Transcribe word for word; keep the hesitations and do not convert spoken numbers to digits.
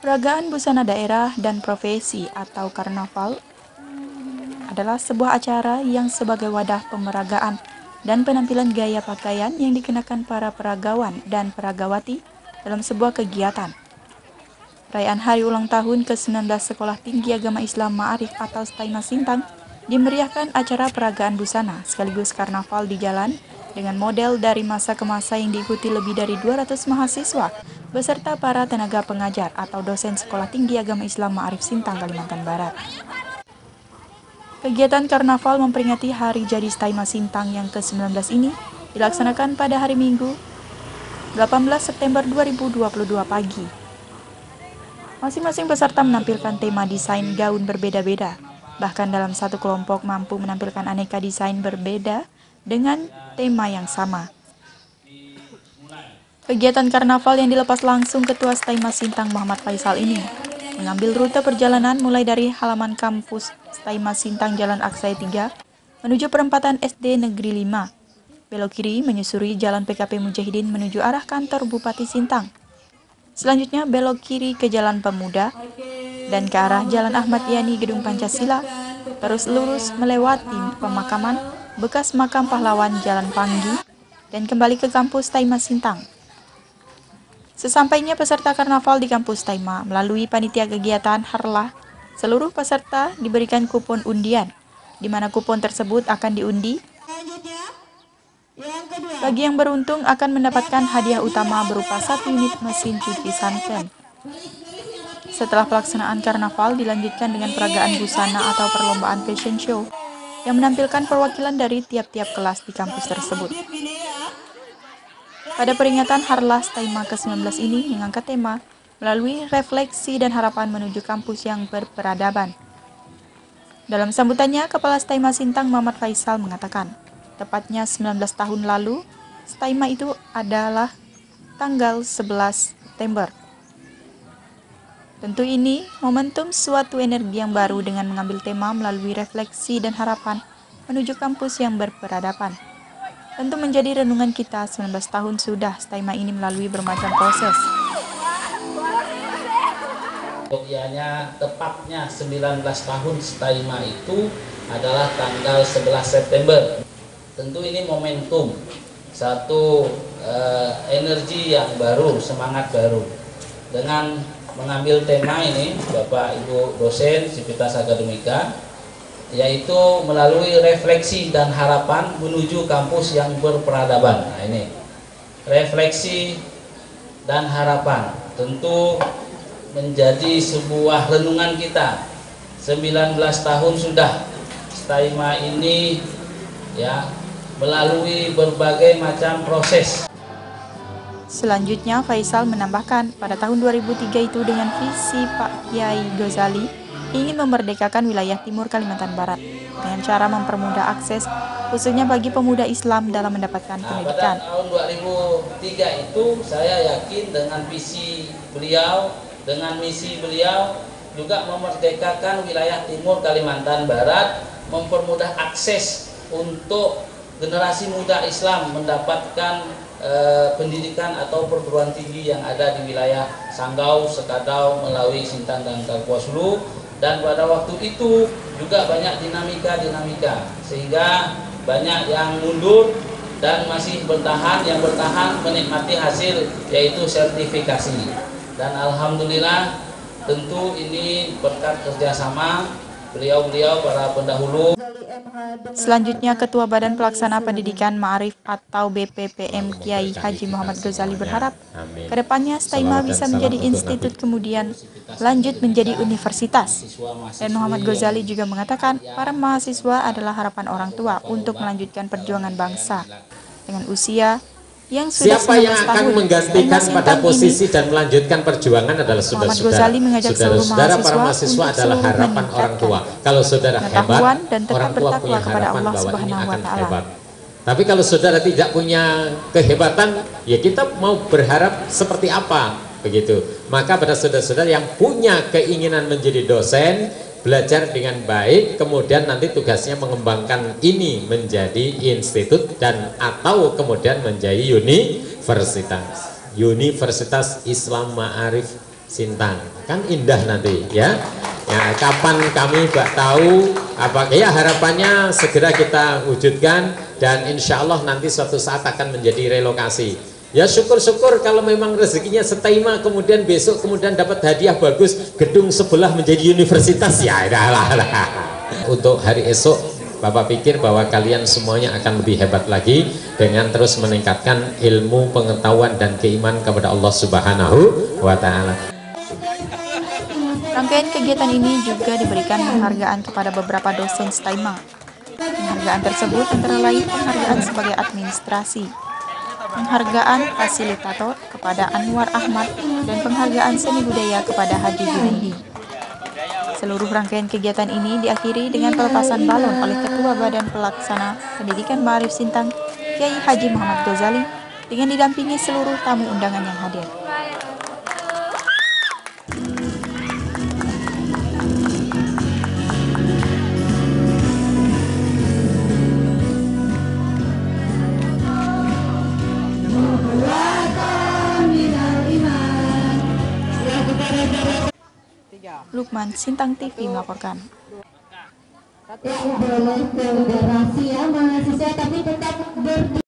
Peragaan busana daerah dan profesi atau karnaval adalah sebuah acara yang sebagai wadah pemeragaan dan penampilan gaya pakaian yang dikenakan para peragawan dan peragawati dalam sebuah kegiatan. Perayaan hari ulang tahun ke sembilan belas Sekolah Tinggi Agama Islam Ma'arif atau Staima Sintang dimeriahkan acara peragaan busana sekaligus karnaval di jalan dengan model dari masa ke masa yang diikuti lebih dari dua ratus mahasiswa beserta para tenaga pengajar atau dosen Sekolah Tinggi Agama Islam Ma'arif Sintang, Kalimantan Barat. Kegiatan karnaval memperingati hari jadi Staima Sintang yang ke sembilan belas ini dilaksanakan pada hari Minggu, delapan belas September dua ribu dua puluh dua pagi. Masing-masing peserta menampilkan tema desain gaun berbeda-beda. Bahkan dalam satu kelompok mampu menampilkan aneka desain berbeda dengan tema yang sama. Kegiatan karnaval yang dilepas langsung Ketua Staima Sintang Muhammad Faisal ini mengambil rute perjalanan mulai dari halaman kampus Staima Sintang Jalan Aksai tiga menuju perempatan S D Negeri lima. Belok kiri menyusuri Jalan P K P Mujahidin menuju arah kantor Bupati Sintang. Selanjutnya belok kiri ke Jalan Pemuda dan ke arah Jalan Ahmad Yani Gedung Pancasila, terus lurus melewati pemakaman bekas makam pahlawan Jalan Panggi dan kembali ke kampus Staima Sintang. Sesampainya peserta karnaval di kampus Staima melalui panitia kegiatan Harlah, seluruh peserta diberikan kupon undian, di mana kupon tersebut akan diundi. Bagi yang beruntung akan mendapatkan hadiah utama berupa satu unit mesin cuci santen. Setelah pelaksanaan karnaval dilanjutkan dengan peragaan busana atau perlombaan fashion show yang menampilkan perwakilan dari tiap-tiap kelas di kampus tersebut. Pada peringatan Harlah Staima ke sembilan belas ini mengangkat tema melalui refleksi dan harapan menuju kampus yang berperadaban. Dalam sambutannya, Kepala Staima Sintang Muhammad Faisal mengatakan, tepatnya sembilan belas tahun lalu, Staima itu adalah tanggal sebelas September. Tentu ini momentum suatu energi yang baru dengan mengambil tema melalui refleksi dan harapan menuju kampus yang berperadaban. Tentu menjadi renungan kita sembilan belas tahun sudah Staima ini melalui bermacam proses. Ianya tepatnya sembilan belas tahun Staima itu adalah tanggal sebelas September. Tentu ini momentum, satu eh, energi yang baru, semangat baru. Dengan mengambil tema ini, Bapak Ibu dosen Sivitas Akademika, yaitu melalui refleksi dan harapan menuju kampus yang berperadaban. Nah ini, refleksi dan harapan tentu menjadi sebuah renungan kita. sembilan belas tahun sudah Staima ini ya melalui berbagai macam proses. Selanjutnya, Faisal menambahkan, pada tahun dua ribu tiga itu dengan visi Pak Kiai Ghazali ingin memerdekakan wilayah timur Kalimantan Barat dengan cara mempermudah akses khususnya bagi pemuda Islam dalam mendapatkan pendidikan. Nah, pada tahun dua ribu tiga itu saya yakin dengan visi beliau, dengan misi beliau juga memerdekakan wilayah timur Kalimantan Barat, mempermudah akses untuk generasi muda Islam mendapatkan eh, pendidikan atau perguruan tinggi yang ada di wilayah Sanggau, Sekadau, Melawi, Sintang, dan Kapuasulu. Dan pada waktu itu juga banyak dinamika-dinamika, sehingga banyak yang mundur dan masih bertahan, yang bertahan menikmati hasil yaitu sertifikasi. Dan alhamdulillah tentu ini berkat kerjasama beliau-beliau para pendahulu. Selanjutnya, Ketua Badan Pelaksana Pendidikan Ma'arif atau B P P M Kiai Haji Muhammad Ghazali berharap kedepannya Staima bisa menjadi institut kemudian lanjut menjadi universitas. Dan Muhammad Ghazali juga mengatakan para mahasiswa adalah harapan orang tua untuk melanjutkan perjuangan bangsa dengan usia yang sudah siapa yang akan tahun, menggantikan pada posisi ini, dan melanjutkan perjuangan adalah saudara-saudara. Saudara-saudara para mahasiswa adalah harapan orang tua. Kalau saudara hebat, dan orang tua punya kepada harapan Allah bahwa ini akan Subhanahu hebat. Tapi kalau saudara tidak punya kehebatan, ya kita mau berharap seperti apa begitu. Maka pada saudara-saudara yang punya keinginan menjadi dosen, belajar dengan baik, kemudian nanti tugasnya mengembangkan ini menjadi institut dan atau kemudian menjadi universitas Universitas Islam Ma'arif Sintang, kan indah nanti ya. Ya, kapan kami gak tahu apa ya, harapannya segera kita wujudkan dan insya Allah nanti suatu saat akan menjadi relokasi. Ya syukur-syukur kalau memang rezekinya seterima, kemudian besok kemudian dapat hadiah bagus, gedung sebelah menjadi universitas, ya lah. Untuk hari esok Bapak pikir bahwa kalian semuanya akan lebih hebat lagi dengan terus meningkatkan ilmu, pengetahuan dan keimanan kepada Allah Subhanahu wa Ta'ala. Rangkaian kegiatan ini juga diberikan penghargaan kepada beberapa dosen STAIMA. Penghargaan tersebut antara lain penghargaan sebagai administrasi, penghargaan fasilitator kepada Anwar Ahmad, dan penghargaan seni budaya kepada Haji Junaidi. Seluruh rangkaian kegiatan ini diakhiri dengan pelepasan balon oleh Ketua Badan Pelaksana Pendidikan Ma'arif Sintang, Kiai Haji Muhammad Ghazali, dengan didampingi seluruh tamu undangan yang hadir. Lukman, Sintang T V melaporkan. Ya, boleh ke rahasia mahasiswa tapi tetap ber